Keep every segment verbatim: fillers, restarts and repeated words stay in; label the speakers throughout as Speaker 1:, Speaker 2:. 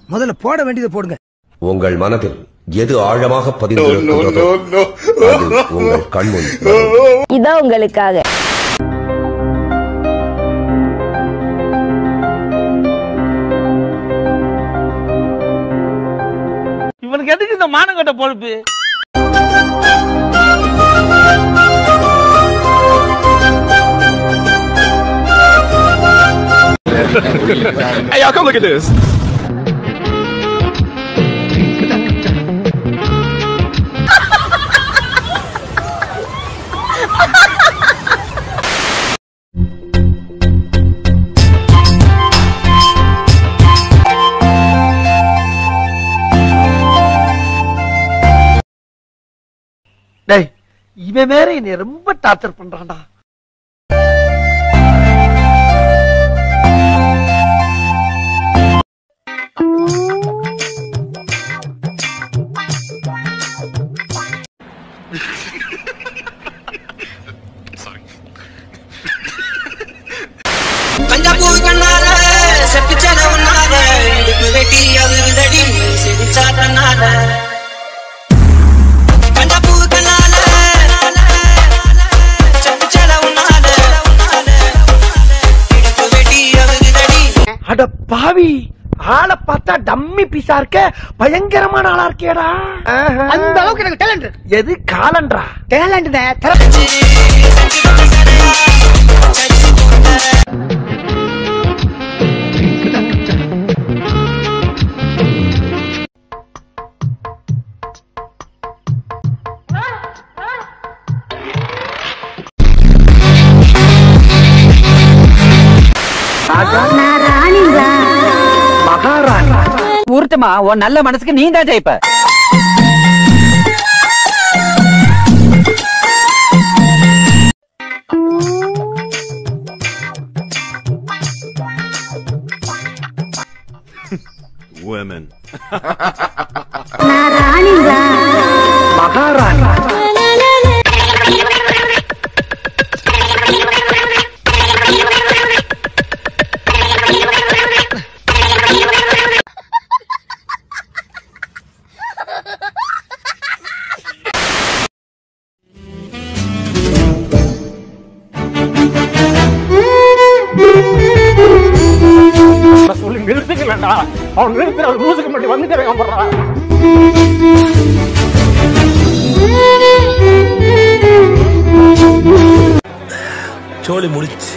Speaker 1: முதல்ல போட வேண்டியதை போடுங்க.
Speaker 2: உங்கள் மனதில் எது ஆழமாக பதிந்திருக்கிறதோ அது உங்கள் கண்முன்.
Speaker 3: இதான் உங்களுக்காக.
Speaker 4: இவனுக்கு எதுக்கு இந்த மானங்கட்ட பொறுப்பு?
Speaker 5: Hey, y'all, come look at this.
Speaker 4: டேய், இவன் வேற என்னை ரொம்ப டார்ச்சர் பண்றான்டா.
Speaker 6: பஞ்சாபு கண்ணால செப்பிச்சட உன்னால இடுப்பு வெட்டி அழுதடி சிரிச்சாட்டனால பஞ்சாபு கண்ணால செப்பிச்சட உன்னால இடுப்பு வெட்டி அழுதடி.
Speaker 4: அட பாவி, ஆளை பார்த்தா டம்மி பீஸா இருக்க, பயங்கரமான ஆளா இருக்கேடா.
Speaker 1: அந்த அளவுக்கு எனக்கு டேலண்ட்.
Speaker 4: எது காலன்றா?
Speaker 1: டேலண்ட்
Speaker 4: மகாராணி
Speaker 7: ஊர்த்தமா உன் நல்ல மனசுக்கு நீ தான் ஜெயிப்ப.
Speaker 5: Women.
Speaker 4: மகாராணி
Speaker 5: சொல்லி நிறுத்துக்கலடா. அவன் நிறுத்துற லூசுக்கு மட்டும் வந்துட்டே போறான். சோலி முடிச்சு.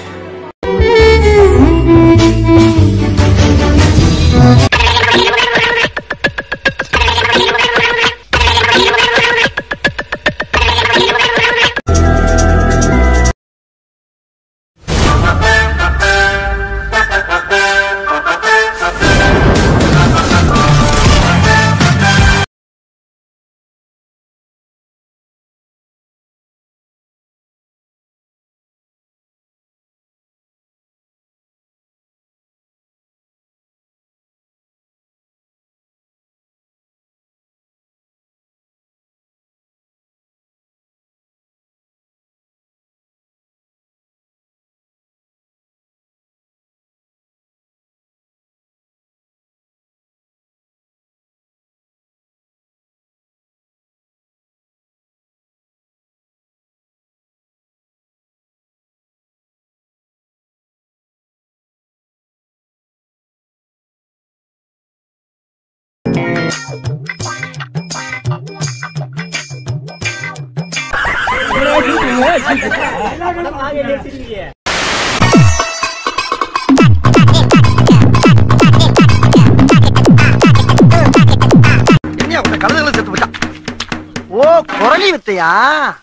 Speaker 4: கலந்துகளை செத்து போச்சா? ஓ, குரலி வித்தையா?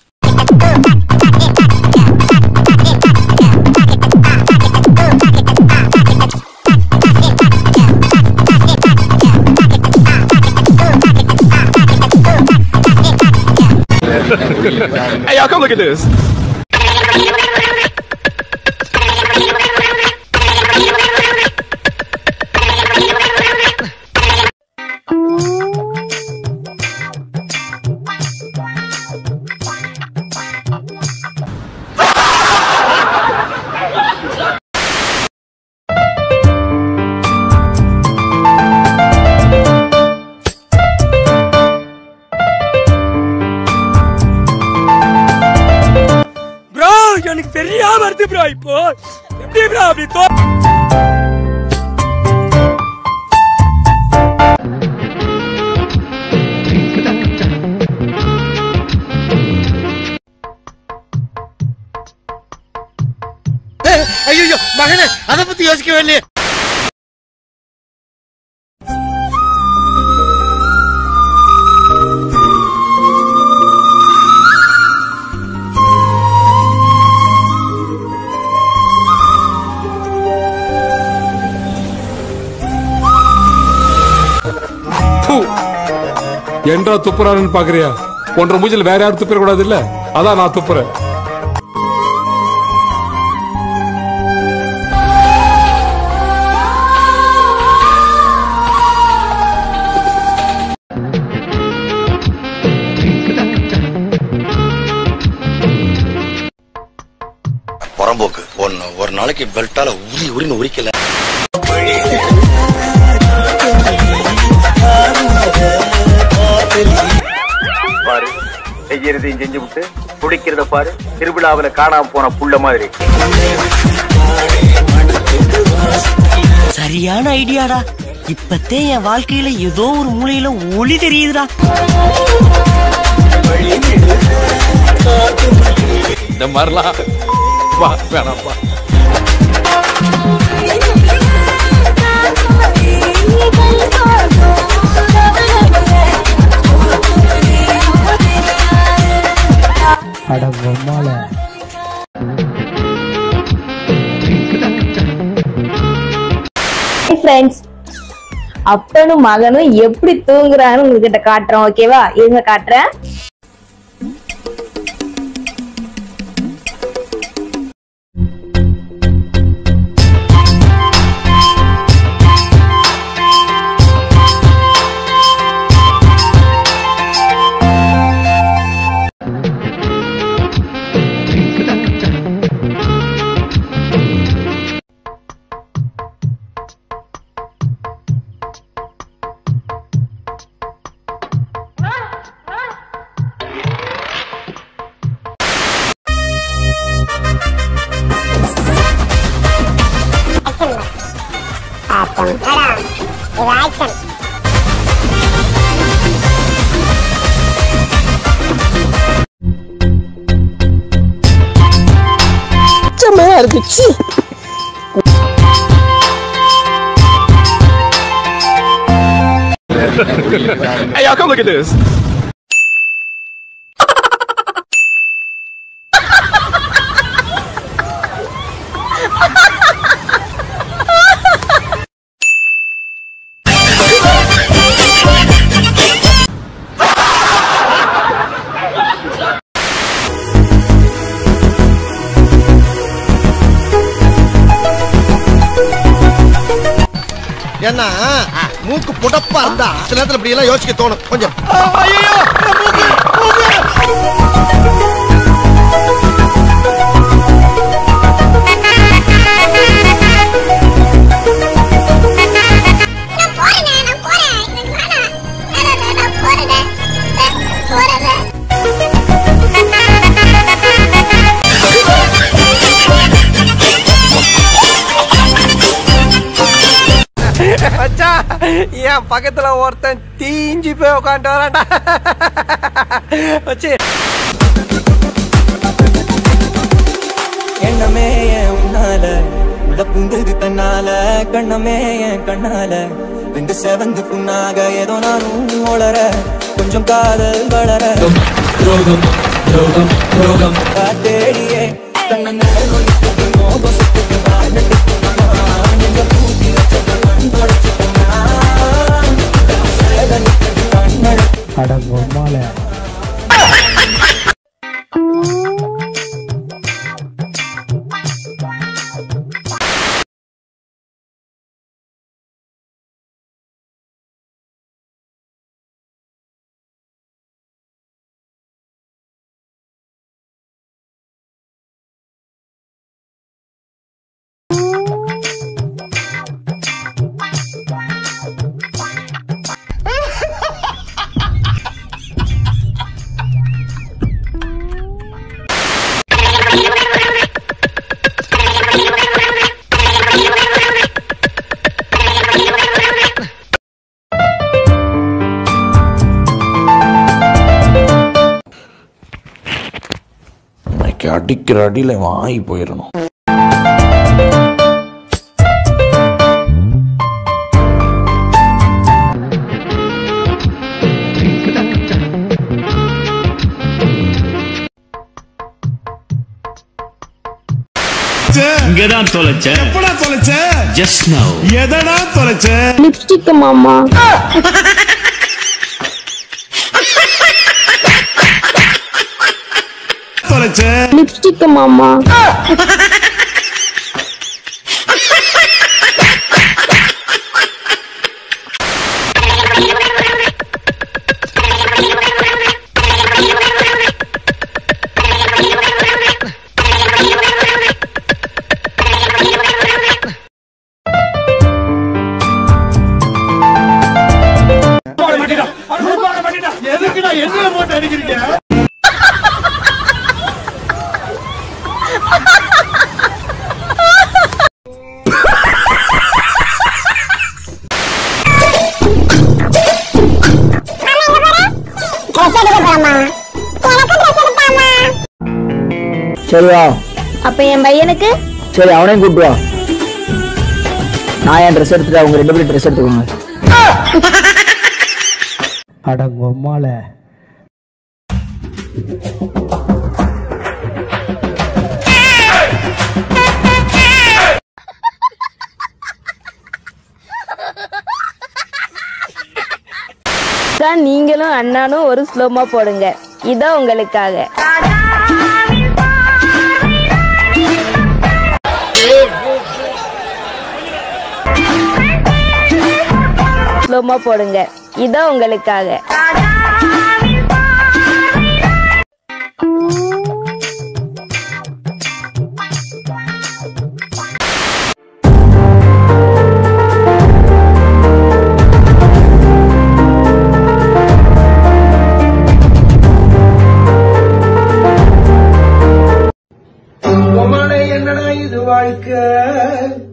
Speaker 5: Hey, y'all, come look at this.
Speaker 4: Bro இப்போ எப்படி ப்ரோ அப்படி தோ
Speaker 1: ஐயோ மகனே அத பத்தி யோசிக்கவே இல்லையே.
Speaker 8: என்றா துப்புறான்னு பாக்குறியா? போன்ற மூஞ்சில் வேற யாரும் துப்பிட கூடாது இல்ல, அதான் நான் துப்புறேன்.
Speaker 2: புறம்போக்கு ஒரு நாளைக்கு பெல்ட்டால உரி உரின்னு உரிக்கல.
Speaker 5: பாரு செய்யறதையும் செஞ்சு விட்டு குடிக்கிறத பாரு, திருவிழாவில காணாம போன புள்ள மாதிரி.
Speaker 6: சரியான ஐடியாடா. இப்பத்தே என் வாழ்க்கையில ஏதோ ஒரு மூலையில ஒளி தெரியுதுடா.
Speaker 8: இந்த மாதிரிலாம் வேணாம்ப்பா.
Speaker 3: ஃப்ரெண்ட்ஸ், அப்பனும் மகனும் எப்படி தூங்குறான்னு உங்ககிட்ட காட்டுறோம். ஓகேவா? இருங்க காட்டுறேன்.
Speaker 8: Hey, y'all, come look at this.
Speaker 1: ஏன்னா மூக்கு புடப்பா இருந்தா சில நேரத்துல இப்படி எல்லாம் யோசிக்க தோணும் கொஞ்சம்.
Speaker 4: ஏன் பக்கத்துல ஒருத்தன் தீஞ்சி போய் உட்காந்து வரான்டா. வச்சு
Speaker 6: எண்ணமே என் உன்னால உள்ள புந்தது தன்னால, கண்ணமே என் கண்ணால ரெண்டு செவந்து புண்ணாக ஏதோ நானும் ஒளர, கொஞ்சம் காதல் வளர ரோகம் ரோகம் ரோகம் காத்தேடியே கண்ணன்
Speaker 9: இன்னைக்கு அடிக்கிற அடியில வாங்கி போயிடணும்.
Speaker 10: இங்கதான் தொலைச்ச. எப்படா தொலைச்ச? Just now. எதடா தொலைச்ச?
Speaker 3: லிப்ஸ்டிக் மாமா.
Speaker 10: தொலைச்ச.
Speaker 3: லிப்ஸ்டிக் மாமா.
Speaker 4: எதுக்குடா என்ன போட்டு அடிக்கிறீங்க?
Speaker 11: சரியா?
Speaker 3: அப்ப என் பையனுக்கு
Speaker 11: சரி, அவனையும் கூப்பிட்டு வா. நான் என் ட்ரெஸ் எடுத்துட்டு அவங்க ரெண்டு பேரும் ட்ரெஸ் எடுத்துக்கோங்க. அடங்கம்மால
Speaker 3: நீங்களும் அண்ணானும் ஒரு ஸ்லோமா போடுங்க. இதோ உங்களுக்காக. ஸ்லோமா போடுங்க. இதோ உங்களுக்காக.
Speaker 4: என்னடா இது வாழ்க்கை?